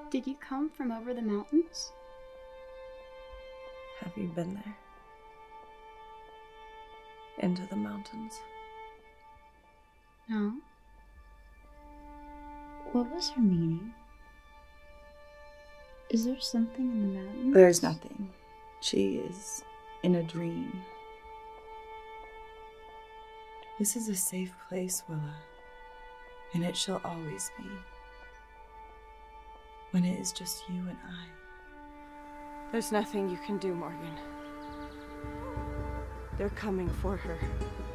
Did you come from over the mountains? Have you been there? Into the mountains? No. What was her meaning? Is there something in the mountains? There's nothing. She is in a dream. This is a safe place, Willa, and it shall always be. When it is just you and I. There's nothing you can do, Morgan. They're coming for her.